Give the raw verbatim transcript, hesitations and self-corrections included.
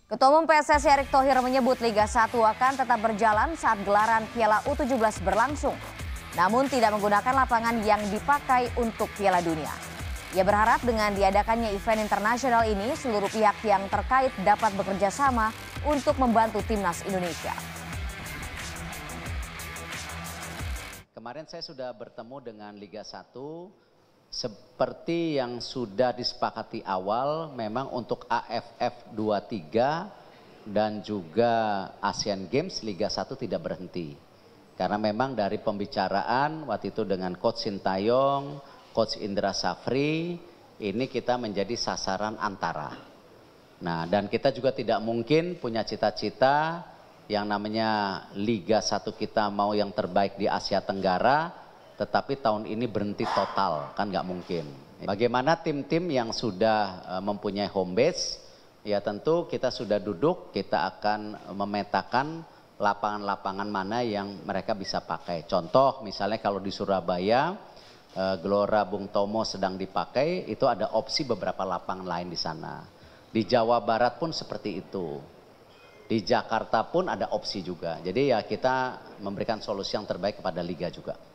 Ketua Umum P S S I Erick Thohir menyebut Liga satu akan tetap berjalan saat gelaran Piala U tujuh belas berlangsung, namun tidak menggunakan lapangan yang dipakai untuk Piala Dunia. Ia berharap dengan diadakannya event internasional ini, seluruh pihak yang terkait dapat bekerja sama untuk membantu timnas Indonesia. Kemarin saya sudah bertemu dengan Liga satu. Seperti yang sudah disepakati awal, memang untuk A F F dua puluh tiga dan juga Asian Games Liga satu tidak berhenti. Karena memang dari pembicaraan waktu itu dengan Coach Sintayong, Coach Indra Safri, ini kita menjadi sasaran antara. Nah, dan kita juga tidak mungkin punya cita-cita yang namanya Liga satu kita mau yang terbaik di Asia Tenggara, tetapi tahun ini berhenti total, kan nggak mungkin. Bagaimana tim-tim yang sudah mempunyai home base, ya tentu kita sudah duduk, kita akan memetakan lapangan-lapangan mana yang mereka bisa pakai. Contoh misalnya kalau di Surabaya, Gelora Bung Tomo sedang dipakai, itu ada opsi beberapa lapangan lain di sana. Di Jawa Barat pun seperti itu. Di Jakarta pun ada opsi juga. Jadi ya kita memberikan solusi yang terbaik kepada Liga juga.